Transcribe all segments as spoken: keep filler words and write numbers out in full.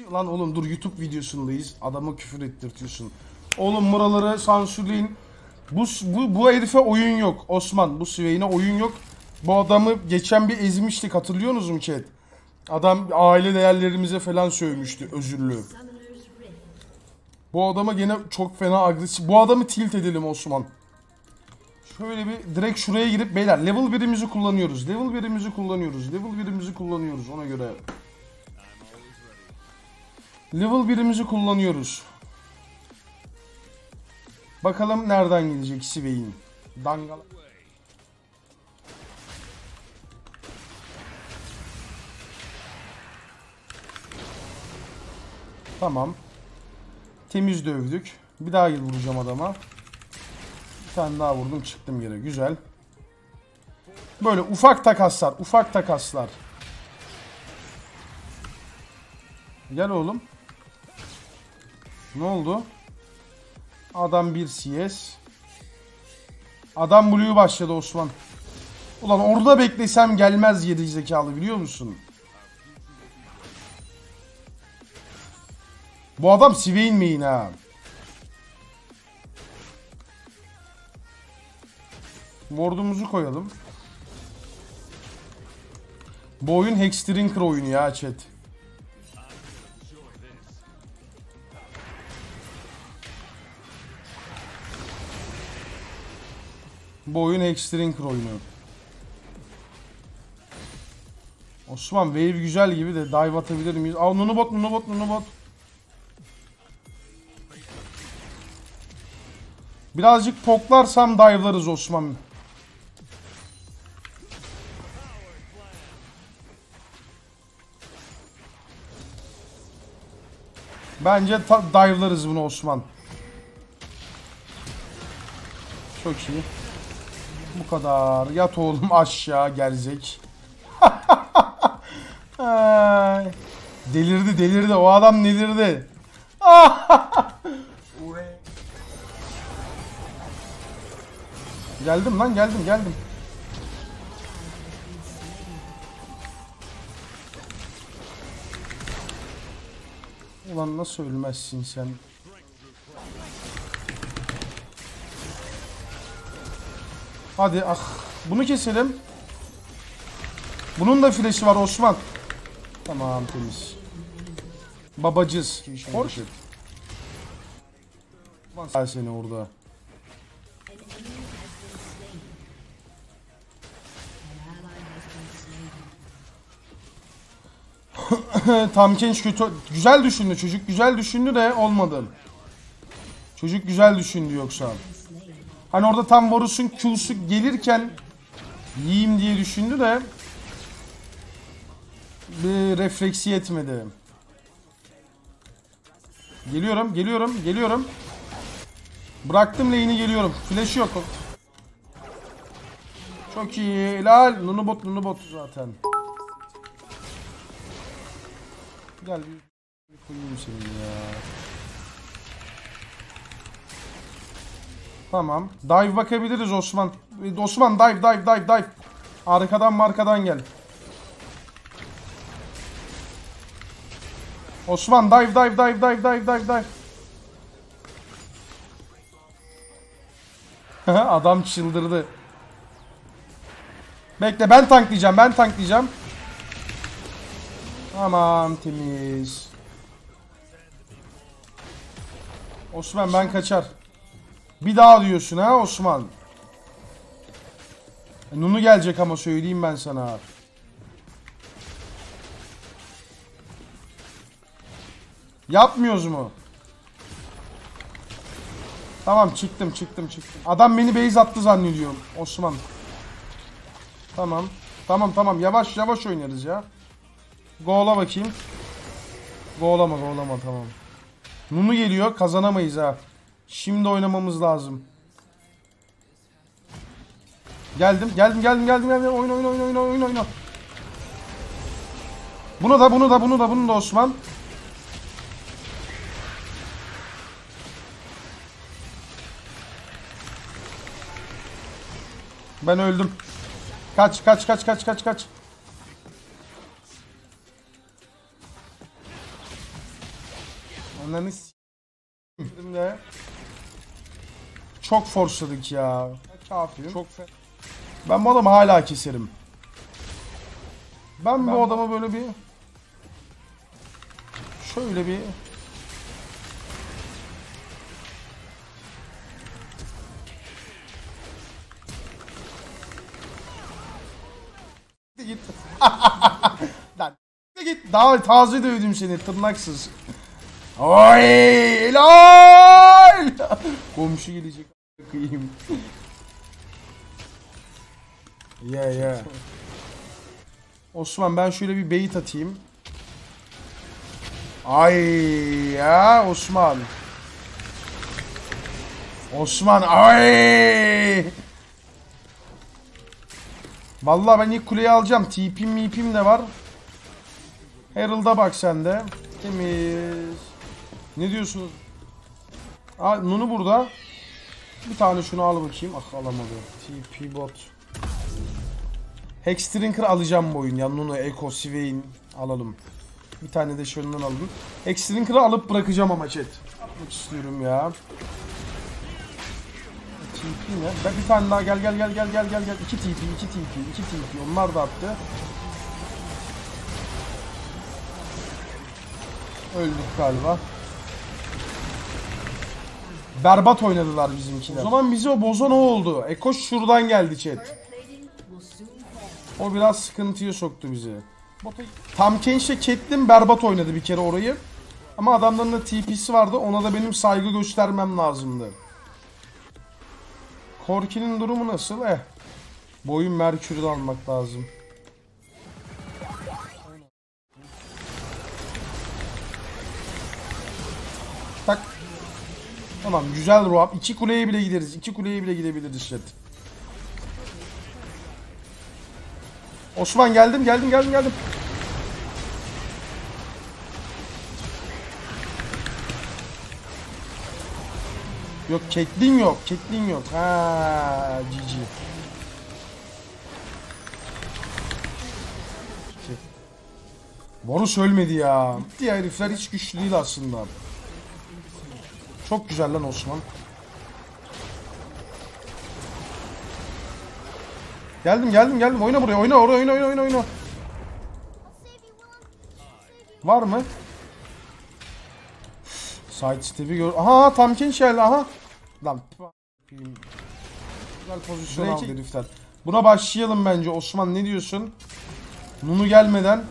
Lan oğlum dur, YouTube videosundayız. Adama küfür ettirtiyorsun. Oğlum buraları sansürleyin. Bu, bu, bu herife oyun yok. Osman, bu Swain'e oyun yok. Bu adamı geçen bir ezmiştik, hatırlıyorsunuz mu chat? Adam aile değerlerimize falan sövmüştü, özürlü. Bu adama gene çok fena agresif. Bu adamı tilt edelim Osman. Şöyle bir direkt şuraya girip beyler level birimizi kullanıyoruz. Level birimizi kullanıyoruz. Level birimizi kullanıyoruz ona göre. Level birimizi kullanıyoruz. Bakalım nereden gelecek Swain. Dangal. Tamam. Temiz dövdük. Bir daha vuracağım adama. Bir tane daha vurdum, çıktım yere. Güzel. Böyle ufak takaslar. Ufak takaslar. Gel oğlum. Ne oldu? Adam bir C S. Adam Blue başladı Osman. Ulan orada beklesem gelmez geri zekalı, biliyor musun? Bu adam Swain main ha. Ward'umuzu koyalım. Bu oyun Hexdrinker oyunu ya chat. Bu oyun Hexdrinker oyunu. Osman wave güzel gibi de dive atabilir miyiz? Aa, nunubot nunubot nunubot. Birazcık poklarsam dive'larız Osman. Bence dive'larız bunu Osman. Çok iyi. Bu kadar. Yat oğlum aşağı gerizek. Delirdi delirdi. O adam delirdi. Geldim lan, geldim geldim. Ulan nasıl ölmezsin sen? Hadi ah. Bunu keselim. Bunun da flash'i var Osman. Tamam, temiz. Babacız. Hoş. Gel seni orada. Tam genç kötü. Güzel düşündü çocuk. Güzel düşündü de olmadı. Çocuk güzel düşündü yoksa. Hani orada tam Varus'un Q'su gelirken yiyeyim diye düşündü de bir refleksi yetmedi. Geliyorum, geliyorum, geliyorum. Bıraktım lane'i, geliyorum. Flash yok. Çok iyi. Helal. Nunubot, Nunubot zaten. Gel bir koyayım seni ya. Tamam. Dive bakabiliriz Osman. Osman dive, dive, dive, dive. Arkadan markadan gel. Osman dive, dive, dive, dive, dive, dive, dive. Adam çıldırdı. Bekle, ben tanklayacağım, ben tanklayacağım. Tamam, temiz. Osman ben kaçar. Bir daha diyorsun ha Osman. E, Nunu gelecek ama söyleyeyim ben sana. Yapmıyoruz mu? Tamam, çıktım çıktım çıktım. Adam beni base attı zannediyorum Osman. Tamam. Tamam tamam, yavaş yavaş oynarız ya. Go'la bakayım. Go'lama go'lama, tamam. Nunu geliyor, kazanamayız ha. Şimdi oynamamız lazım. Geldim geldim geldim geldim geldim. Oyna oyna oyna oyna oyna oyna. Bunu da bunu da bunu da bunu da Osman. Ben öldüm. Kaç kaç kaç kaç kaç kaç. Ananı s***im de. Çok forsladık ya. Kafi. Çok fe... Ben bu adamı hala keserim. Ben, ben bu adama böyle bir... Şöyle bir... Git. Lan git. Daha taze dövdüm seni tırnaksız. Oy helal. Komşu gelecek. Kıyım. Ya yeah, ya. Yeah. Osman ben şöyle bir bait atayım. Ay ya Osman. Osman ay. Vallahi ben ilk kuleyi alacağım. T P'm M P'm de var. Herald'a bak sen de. Temiz. Ne diyorsunuz? Aa, Nunu burada. Bir tane şunu al bakayım. Ah alamadı. T P bot. Hexdrinker alacağım bu oyun ya. Nunu, Echo, Swain alalım. Bir tane de şundan alalım. Hexdrinker'ı alıp bırakacağım ama chat. Atmak istiyorum ya. T P ne? Ben bir tane daha gel gel gel gel gel gel gel. iki T P, iki T P, iki T P. Onlar da attı. Öldük galiba. Berbat oynadılar bizimkiler. O zaman bize o bozan o oldu. Eko şuradan geldi chat. O biraz sıkıntıya soktu bizi. Tam Kench'le Caitlyn berbat oynadı bir kere orayı. Ama adamların da T P'si vardı. Ona da benim saygı göstermem lazımdı. Corki'nin durumu nasıl? Eh. Boyun Merkür'ü de almak lazım. Tak. Tamam güzel Roab. İki kuleye bile gideriz. İki kuleye bile gidebiliriz chat. Osman geldim geldim geldim geldim. Yok Caitlyn yok. Caitlyn yok. Ha, G G. Varus ölmedi ya. Bitti ya herifler hiç güçlü değil aslında. Çok güzel lan Osman. Geldim geldim geldim. Oyna buraya. Oyna oraya oyna oyna oyna oyna. Var mı? Side step'i gör. Aha tam Kench geldi aha. Lan. Güzel pozisyon aldı herifler. Buna başlayalım bence Osman ne diyorsun? Nunu gelmeden.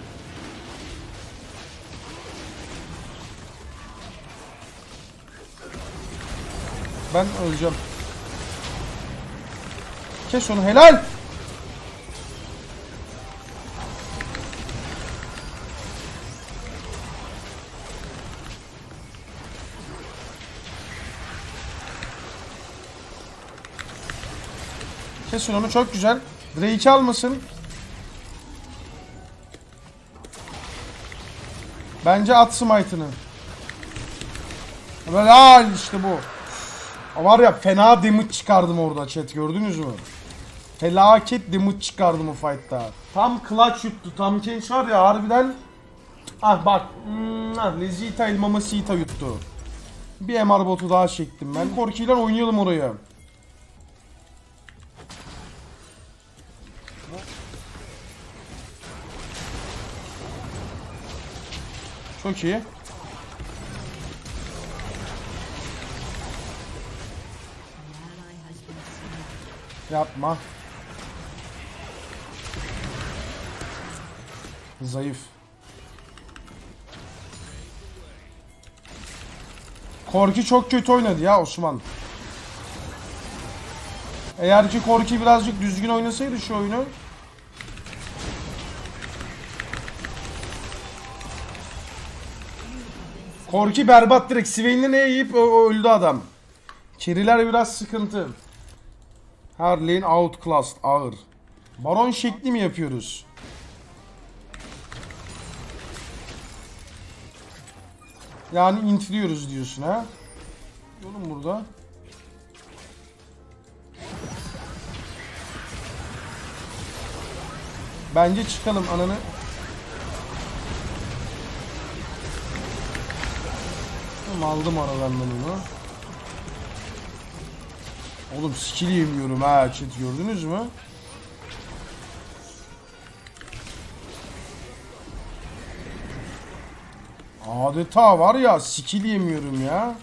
Ben öleceğim. Kes onu helal. Kesin onu çok güzel. Drake almasın. Bence at smite'ını. Helal işte bu. Var ya fena damage çıkardım orada chat gördünüz mü? Felaket damage çıkardım o fight'ta. Tam clutch yuttu. Tam Kench var ya harbiden. Ah bak. Hmm, ah, Lezita il Mamacita yuttu. Bir M R botu daha çektim ben. Corki'yle oynayalım oraya. Çok iyi. Yapma. Zayıf. Corki çok kötü oynadı ya Osman. Eğer ki Corki birazcık düzgün oynasaydı şu oyunu. Corki berbat direkt. Swain'le ne yiyip öldü adam. Carry'ler biraz sıkıntı. Her lane outclassed. Ağır. Baron şekli mi yapıyoruz? Yani intliyoruz diyorsun ha? Oğlum burada. Bence çıkalım ananı. Tamam, aldım aradan ben onu. Oğlum skill yemiyorum ha chat, gördünüz mü? Adeta var ya, skill yemiyorum ya.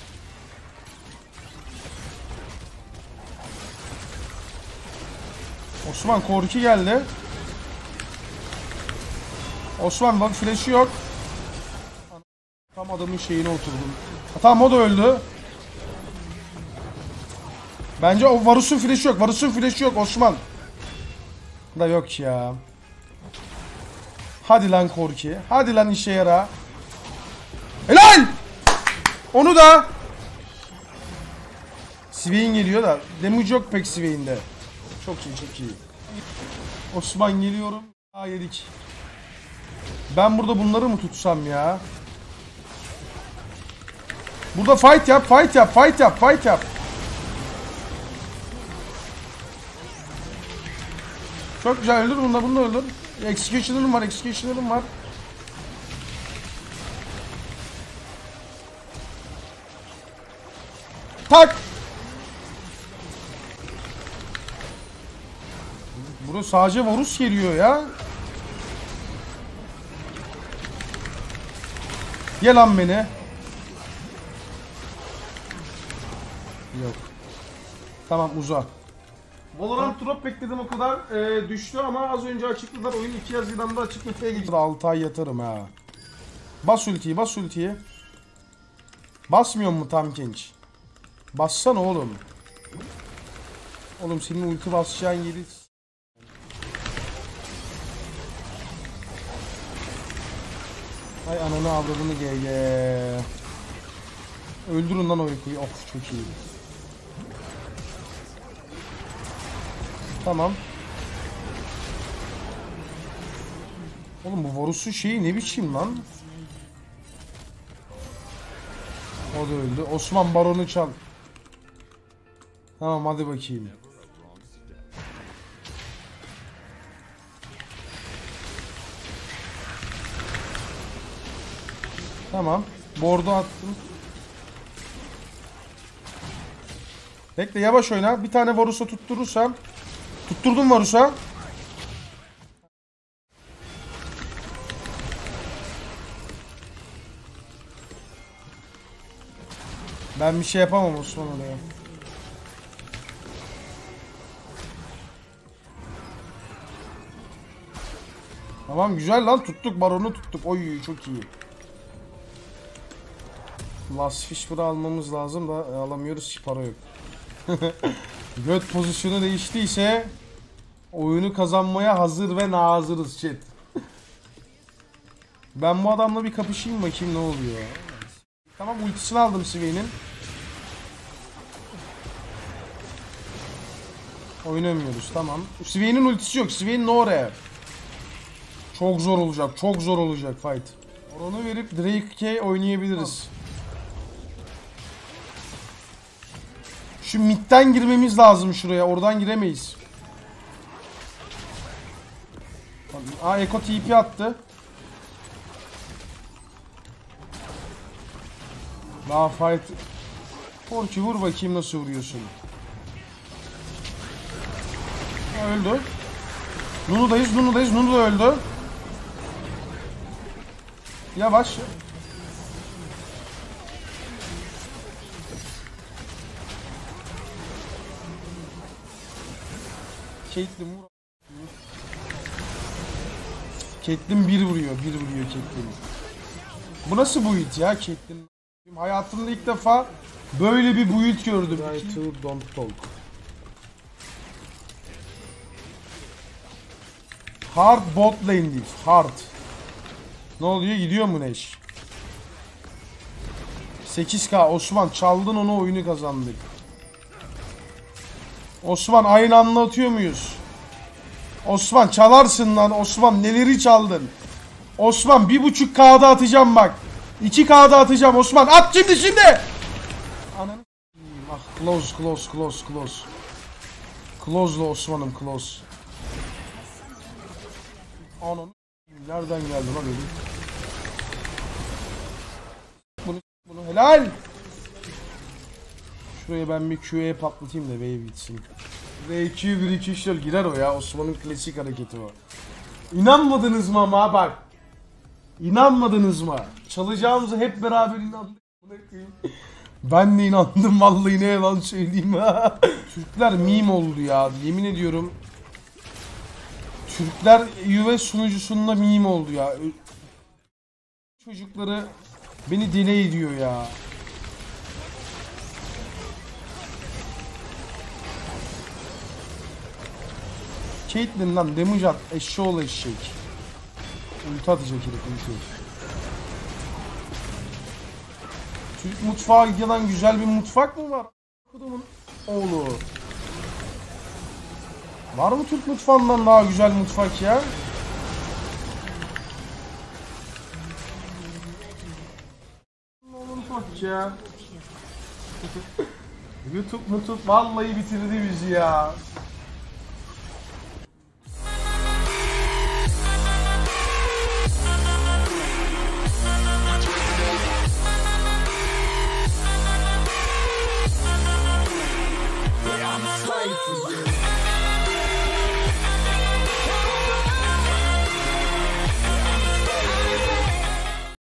Osman korki geldi. Osman bak, flash'ı yok. Tam adamın şeyine oturdum. Tamam, o da öldü. Bence o Varus'un flash'ı yok. Varus'un flash'ı yok Osman. Da yok ya. Hadi lan korki. Hadi lan işe yara. Helal! Onu da. Swain geliyor da. Damage yok pek Swain'de. Çok iyi, çok iyi. Osman geliyorum. Aa, yedik. Ben burada bunları mı tutsam ya? Burada fight yap, fight yap, fight yap, fight yap. Çok güzel, öldür bunu da, bunu da öldür. Executioner'ım var, executioner'ım var. Tak! Burası sadece Varus geliyor ya. Gel lan beni. Yok. Tamam, uza. Valorant drop bekledim o kadar ee, düştü ama az önce açıkladılar, oyun iki Haziran'da açık meta'ya geçti. altı ay yatarım ha. Bas ultiyi, bas ultiyi. Basmıyor mu tam genç? Bassana oğlum. Oğlum senin ulti basacağın yeri... Ay ananı avradını G G. Öldürün lan o uykuyu. Of çok iyi. Tamam. Oğlum bu Varus'un şeyi ne biçim lan? O da öldü. Osman Baron'u çal. Tamam hadi bakayım. Tamam. Board'u attım. Bekle, yavaş oyna. Bir tane Varus'a tutturursam. Tutturdum Varus'a. Ben bir şey yapamam Osman oraya. Tamam, güzel lan, tuttuk Baron'u, tuttuk. Oy çok iyi. Last Fishbur'ı almamız lazım da alamıyoruz ki, para yok. Göt pozisyonu değiştiyse oyunu kazanmaya hazır ve nazırız chat. Ben bu adamla bir kapışayım bakayım ne oluyor. Tamam, ultisini aldım Swain'in. Oynamıyoruz, tamam. Swain'in ultisi yok. Swain no rare. Çok zor olacak. Çok zor olacak fight. Onu verip Drake oynayabiliriz. Tamam. Şu midden girmemiz lazım şuraya. Oradan giremeyiz. Aa, Eko T P attı. Daha fight. Korki vur bakayım nasıl vuruyorsun. Ha, öldü. Nunu'dayız, Nunu'dayız. Nunu da öldü. Yavaş. Caitlyn vur. Caitlyn bir vuruyor, bir vuruyor Caitlyn. Bu nasıl build ya Caitlyn? Hayatımda ilk defa böyle bir build gördüm. Try to don't talk. Hard bot lane değil, hard. Ne oluyor, gidiyor mu Neş? sekiz K Osman, çaldın onu, oyunu kazandık. Osman aynı anda atıyor muyuz? Osman çalarsın lan Osman, neleri çaldın? Osman bir buçuk K'da atacağım bak. iki K'da atacağım Osman, at şimdi şimdi. Ananı ah, close close close close. Close'la Osman'ım close. Ananı nereden geldi lan öyle? Bunu Bunu helal. Şuraya ben bir Q'ye patlatayım da wave gitsin. R Q bir iki üç dört girer o ya. Osman'ın klasik hareketi o. İnanmadınız mı ama bak. İnanmadınız mı? Çalacağımızı hep beraber inandık. Ben de inandım vallahi, ne yalan söyleyeyim. Türkler meme oldu ya, yemin ediyorum. Türkler U S sunucusunda meme oldu ya. Çocukları beni deli ediyor ya. Caitlyn lan damage at, eşşoğlu eşek. Ulti atacak herif, ulti. Türk mutfağı gelen güzel bir mutfak mı var? Kudumun oğlu. Var mı Türk mutfağından daha güzel mutfak ya? Oğlum bak ya. YouTube YouTube vallahi bitirdi bizi ya.